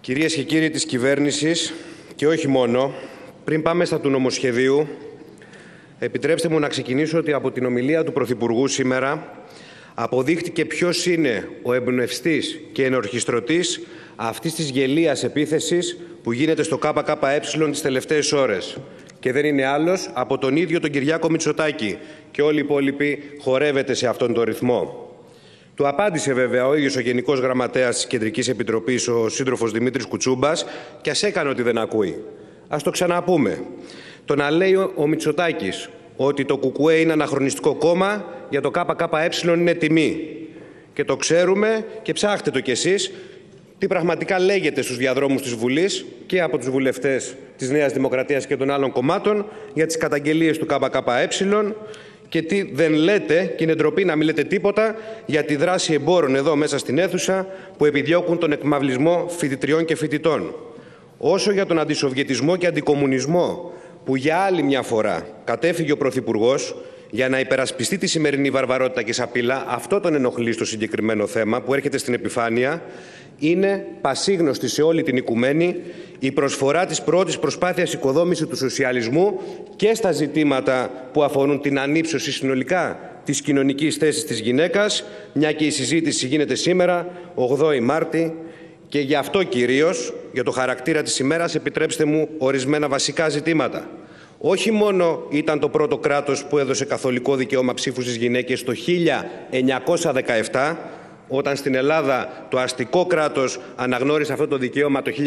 Κυρίες και κύριοι της κυβέρνησης, και όχι μόνο, πριν πάμε στα του νομοσχεδίου, επιτρέψτε μου να ξεκινήσω ότι από την ομιλία του Πρωθυπουργού σήμερα αποδείχτηκε ποιος είναι ο εμπνευστής και ενορχιστρωτής αυτής της γελίας επίθεσης που γίνεται στο ΚΚΕ τις τελευταίες ώρες. Και δεν είναι άλλος από τον ίδιο τον Κυριάκο Μητσοτάκη, και όλοι οι υπόλοιποι χορεύετε σε αυτόν τον ρυθμό. Του απάντησε βέβαια ο ίδιος ο Γενικός Γραμματέας της Κεντρικής Επιτροπής, ο σύντροφος Δημήτρης Κουτσούμπας, και ας έκανε ότι δεν ακούει. Ας το ξαναπούμε. Το να λέει ο Μητσοτάκης ότι το ΚΚΕ είναι αναχρονιστικό κόμμα, για το ΚΚΕ είναι τιμή. Και το ξέρουμε, και ψάχτε το κι εσείς, τι πραγματικά λέγεται στους διαδρόμους της Βουλής και από τους βουλευτές της Νέας Δημοκρατίας και των άλλων κομμάτων για τις καταγγελίες του ΚΚΕ, και τι δεν λέτε, και είναι ντροπή να μην λέτε τίποτα για τη δράση εμπόρων εδώ μέσα στην αίθουσα που επιδιώκουν τον εκμαυλισμό φοιτητριών και φοιτητών. Όσο για τον αντισοβιετισμό και αντικομουνισμό που για άλλη μια φορά κατέφυγε ο Πρωθυπουργός για να υπερασπιστεί τη σημερινή βαρβαρότητα και σαπίλα, αυτό τον ενοχλεί στο συγκεκριμένο θέμα που έρχεται στην επιφάνεια. Είναι πασίγνωστη σε όλη την οικουμένη η προσφορά της πρώτης προσπάθειας οικοδόμησης του σοσιαλισμού και στα ζητήματα που αφορούν την ανύψωση συνολικά της κοινωνικής θέσης της γυναίκας, μια και η συζήτηση γίνεται σήμερα, 8η Μάρτη, και γι' αυτό κυρίως, για το χαρακτήρα της ημέρας, επιτρέψτε μου ορισμένα βασικά ζητήματα. Όχι μόνο ήταν το πρώτο κράτος που έδωσε καθολικό δικαίωμα ψήφου στις γυναίκες το 1917, όταν στην Ελλάδα το αστικό κράτος αναγνώρισε αυτό το δικαίωμα το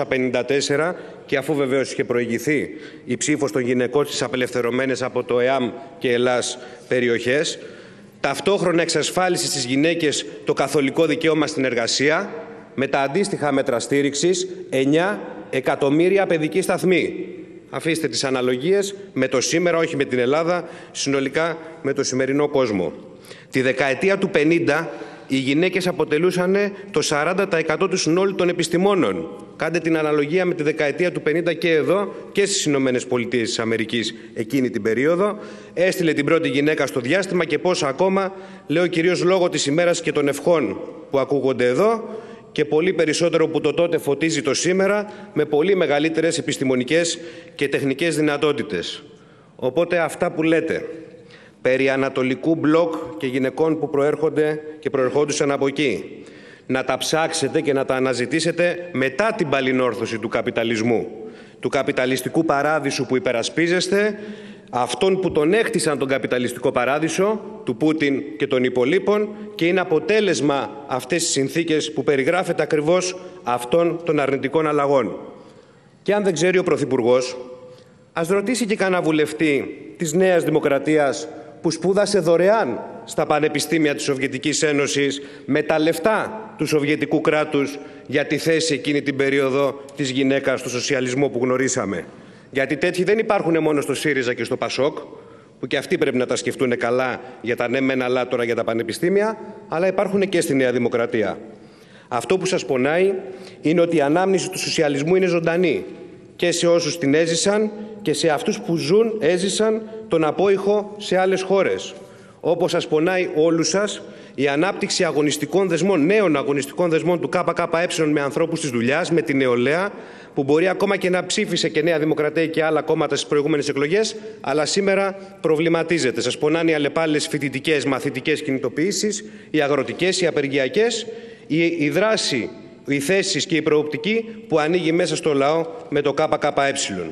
1954, και αφού βεβαίως είχε προηγηθεί η ψήφος των γυναικών στις απελευθερωμένες από το ΕΑΜ και Ελλάς περιοχές, ταυτόχρονα εξασφάλισε στις γυναίκες το καθολικό δικαίωμα στην εργασία, με τα αντίστοιχα μέτρα στήριξης 9 εκατομμύρια παιδικοί σταθμοί. Αφήστε τις αναλογίες με το σήμερα, όχι με την Ελλάδα, συνολικά με το σημερινό κόσμο. Τη δεκαετία του 50 οι γυναίκες αποτελούσαν το 40% του συνόλου των επιστημόνων. Κάντε την αναλογία με τη δεκαετία του 50 και εδώ και στις Ηνωμένες Πολιτείες της Αμερικής εκείνη την περίοδο. Έστειλε την πρώτη γυναίκα στο διάστημα, και πόσα ακόμα, λέω κυρίως λόγω της ημέρας και των ευχών που ακούγονται εδώ, και πολύ περισσότερο που το τότε φωτίζει το σήμερα με πολύ μεγαλύτερες επιστημονικές και τεχνικές δυνατότητες. Οπότε αυτά που λέτε περί ανατολικού μπλοκ και γυναικών που προέρχονται και προερχόντουσαν από εκεί, να τα ψάξετε και να τα αναζητήσετε μετά την παλινόρθωση του καπιταλισμού, του καπιταλιστικού παράδεισου που υπερασπίζεστε, αυτών που τον έκτισαν τον καπιταλιστικό παράδεισο, του Πούτιν και των υπολείπων, και είναι αποτέλεσμα αυτές τις συνθήκες που περιγράφεται ακριβώς αυτών των αρνητικών αλλαγών. Και αν δεν ξέρει ο Πρωθυπουργός, ας ρωτήσει και κανένα βουλευτή της Νέας Δημοκρατίας που σπούδασε δωρεάν στα πανεπιστήμια της Σοβιετικής Ένωσης με τα λεφτά του Σοβιετικού κράτους για τη θέση εκείνη την περίοδο της γυναίκας στο σοσιαλισμό που γνωρίσαμε. Γιατί τέτοιοι δεν υπάρχουν μόνο στο ΣΥΡΙΖΑ και στο ΠΑΣΟΚ, που και αυτοί πρέπει να τα σκεφτούν καλά για τα ναι μεν αλλά τώρα για τα πανεπιστήμια, αλλά υπάρχουν και στη Νέα Δημοκρατία. Αυτό που σας πονάει είναι ότι η ανάμνηση του σοσιαλισμού είναι ζωντανή και σε όσους την έζησαν και σε αυτούς που έζησαν τον απόϊχο σε άλλες χώρες. Όπως σας πονάει όλους σας η ανάπτυξη αγωνιστικών δεσμών, νέων αγωνιστικών δεσμών του ΚΚΕ με ανθρώπους της δουλειάς, με την νεολαία, που μπορεί ακόμα και να ψήφισε και Νέα Δημοκρατία και άλλα κόμματα στις προηγούμενες εκλογές, αλλά σήμερα προβληματίζεται. Σας πονάνε οι αλλεπάλληλες φοιτητικές, μαθητικές κινητοποιήσεις, οι αγροτικές, οι απεργιακές, η δράση, οι θέσεις και η προοπτική που ανοίγει μέσα στο λαό με το ΚΚΕ.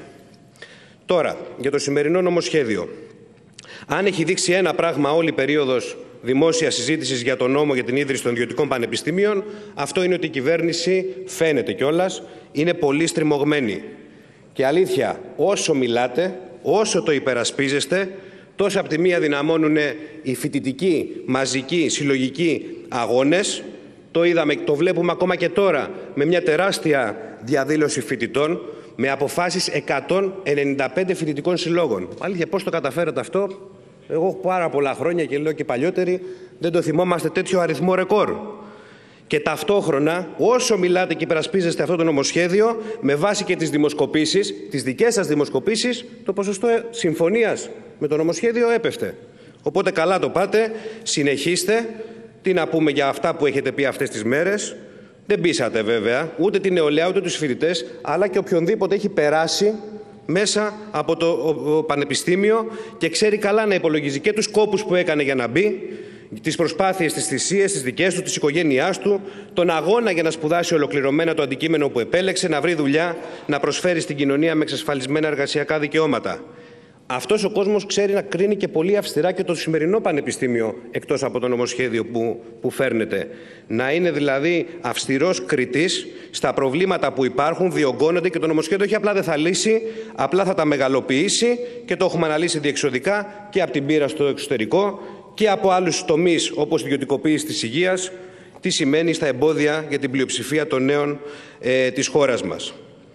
Τώρα, για το σημερινό νομοσχέδιο. Αν έχει δείξει ένα πράγμα όλη η περίοδος δημόσιας συζήτησης για τον νόμο για την ίδρυση των ιδιωτικών πανεπιστήμιων, αυτό είναι ότι η κυβέρνηση, φαίνεται κιόλας, είναι πολύ στριμωγμένη. Και αλήθεια, όσο μιλάτε, όσο το υπερασπίζεστε, τόσο από τη μία δυναμώνουν οι φοιτητικοί, μαζικοί, συλλογικοί αγώνες. Το είδαμε, το βλέπουμε ακόμα και τώρα με μια τεράστια διαδήλωση φοιτητών, με αποφάσεις 195 φοιτητικών συλλόγων. Αλήθεια, πώς το καταφέρατε αυτό? Εγώ έχω πάρα πολλά χρόνια και λέω και παλιότεροι, δεν το θυμόμαστε τέτοιο αριθμό ρεκόρ. Και ταυτόχρονα, όσο μιλάτε και υπερασπίζεστε αυτό το νομοσχέδιο, με βάση και τις δημοσκοπήσεις, τις δικές σας δημοσκοπήσεις, το ποσοστό συμφωνίας με το νομοσχέδιο έπεφτε. Οπότε καλά το πάτε, συνεχίστε. Τι να πούμε για αυτά που έχετε πει αυτές τις μέρες, Δεν πείσατε βέβαια ούτε την νεολαία ούτε τους φοιτητές, αλλά και οποιονδήποτε έχει περάσει μέσα από το πανεπιστήμιο και ξέρει καλά να υπολογίζει και τους κόπους που έκανε για να μπει, τις προσπάθειες, τις θυσίες, τις δικές του, της οικογένειάς του, τον αγώνα για να σπουδάσει ολοκληρωμένα το αντικείμενο που επέλεξε, να βρει δουλειά, να προσφέρει στην κοινωνία με εξασφαλισμένα εργασιακά δικαιώματα. Αυτός ο κόσμος ξέρει να κρίνει και πολύ αυστηρά και το σημερινό πανεπιστήμιο, εκτός από το νομοσχέδιο που φέρνετε. Να είναι δηλαδή αυστηρός κριτής στα προβλήματα που υπάρχουν, διωγγώνονται, και το νομοσχέδιο όχι απλά δεν θα λύσει, απλά θα τα μεγαλοποιήσει, και το έχουμε αναλύσει διεξοδικά και από την πείρα στο εξωτερικό και από άλλους τομείς, όπως η ιδιωτικοποίηση της υγείας, τι σημαίνει στα εμπόδια για την πλειοψηφία των νέων της χώρας μας.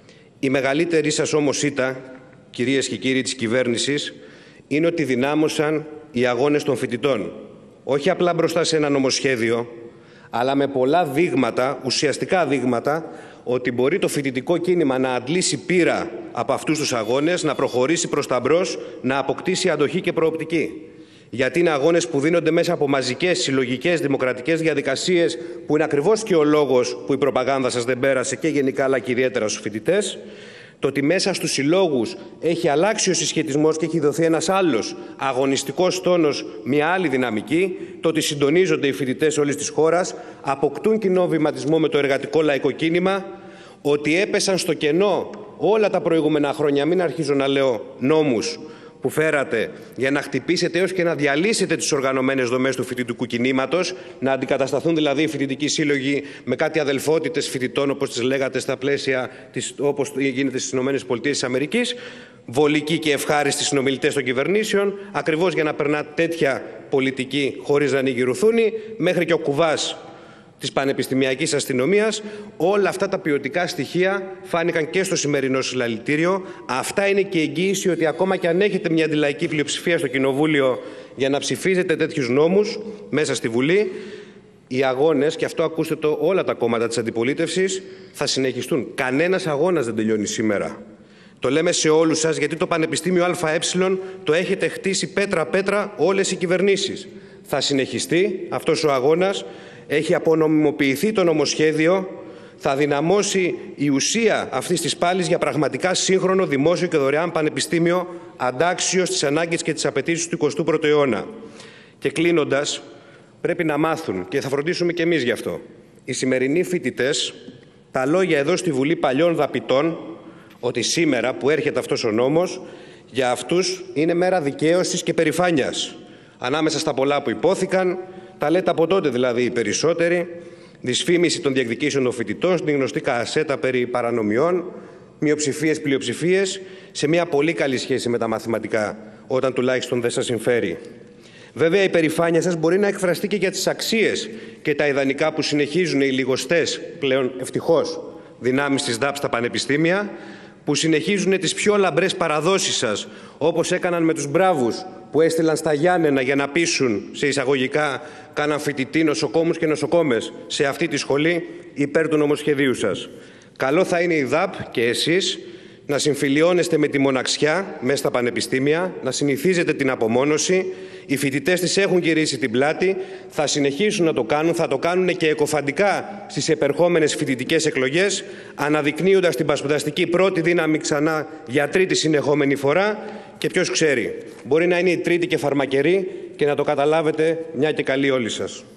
Η μεγαλύτερη σας όμως ήττα, κυρίες και κύριοι της κυβέρνησης, είναι ότι δυνάμωσαν οι αγώνες των φοιτητών. Όχι απλά μπροστά σε ένα νομοσχέδιο, αλλά με πολλά δείγματα, ουσιαστικά δείγματα, ότι μπορεί το φοιτητικό κίνημα να αντλήσει πείρα από αυτούς τους αγώνες, να προχωρήσει προς τα μπρος, να αποκτήσει αντοχή και προοπτική. Γιατί είναι αγώνες που δίνονται μέσα από μαζικές, συλλογικές, δημοκρατικές διαδικασίες, που είναι ακριβώς και ο λόγος που η προπαγάνδα σας δεν πέρασε, και γενικά αλλά και ιδιαίτερα στους φοιτητές. Το ότι μέσα στους συλλόγους έχει αλλάξει ο συσχετισμός και έχει δοθεί ένας άλλος αγωνιστικός τόνος, μια άλλη δυναμική, το ότι συντονίζονται οι φοιτητές όλης της χώρας, αποκτούν κοινό βηματισμό με το εργατικό λαϊκό κίνημα, ότι έπεσαν στο κενό όλα τα προηγούμενα χρόνια, μην αρχίζω να λέω νόμους που φέρατε για να χτυπήσετε έως και να διαλύσετε τις οργανωμένες δομές του φοιτητικού κινήματος, να αντικατασταθούν δηλαδή οι φοιτητικοί σύλλογοι με κάτι αδελφότητες φοιτητών, όπως τις λέγατε στα πλαίσια όπως γίνεται στις ΗΠΑ, βολικοί και ευχάριστοι συνομιλητές των κυβερνήσεων, ακριβώς για να περνά τέτοια πολιτική χωρίς να ανοιγηρουθούν, μέχρι και ο κουβάς της πανεπιστημιακής αστυνομίας. Όλα αυτά τα ποιοτικά στοιχεία φάνηκαν και στο σημερινό συλλαλητήριο. Αυτά είναι και εγγύηση ότι ακόμα και αν έχετε μια αντιλαϊκή πλειοψηφία στο Κοινοβούλιο για να ψηφίζετε τέτοιους νόμους μέσα στη Βουλή, οι αγώνες, και αυτό ακούστε το όλα τα κόμματα της αντιπολίτευσης, θα συνεχιστούν. Κανένας αγώνας δεν τελειώνει σήμερα. Το λέμε σε όλους σας, γιατί το Πανεπιστήμιο ΑΕ το έχετε χτίσει πέτρα-πέτρα όλες οι κυβερνήσεις. Θα συνεχιστεί αυτός ο αγώνας. Έχει απονομιμοποιηθεί το νομοσχέδιο, θα δυναμώσει η ουσία αυτής της πάλης για πραγματικά σύγχρονο, δημόσιο και δωρεάν πανεπιστήμιο, αντάξιο στις ανάγκες και τις απαιτήσεις του 21ου αιώνα. Και κλείνοντας, πρέπει να μάθουν, και θα φροντίσουμε και εμείς γι' αυτό, οι σημερινοί φοιτητές, τα λόγια εδώ στη Βουλή παλιών δαπητών, ότι σήμερα που έρχεται αυτός ο νόμος, για αυτούς είναι μέρα δικαίωσης και περηφάνειας. Ανάμεσα στα πολλά που υπόθηκαν, τα λέτε από τότε δηλαδή οι περισσότεροι, δυσφήμιση των διεκδικήσεων των φοιτητών, στην γνωστή κασέτα περί παρανομιών, μειοψηφίες, πλειοψηφίες, σε μια πολύ καλή σχέση με τα μαθηματικά, όταν τουλάχιστον δεν σας συμφέρει. Βέβαια, η περηφάνεια σας μπορεί να εκφραστεί και για τις αξίες και τα ιδανικά που συνεχίζουν οι λιγοστές, πλέον ευτυχώς, δυνάμεις της ΔΑΠ στα πανεπιστήμια, που συνεχίζουν τις πιο λαμπρές παραδόσεις σας, όπως έκαναν με τους μπράβους που έστειλαν στα Γιάννενα για να πείσουν, σε εισαγωγικά, κάναν φοιτητή, νοσοκόμους και νοσοκόμες σε αυτή τη σχολή υπέρ του νομοσχεδίου σας. Καλό θα είναι η ΔΑΠ και εσείς να συμφιλιώνεστε με τη μοναξιά μέσα στα πανεπιστήμια, να συνηθίζετε την απομόνωση. Οι φοιτητές της έχουν γυρίσει την πλάτη, θα συνεχίσουν να το κάνουν, θα το κάνουν και εκοφαντικά στις επερχόμενες φοιτητικές εκλογές, αναδεικνύοντας την πασπουδαστική πρώτη δύναμη ξανά για τρίτη συνεχόμενη φορά, και ποιος ξέρει, μπορεί να είναι η τρίτη και φαρμακερή, και να το καταλάβετε μια και καλή όλοι σας.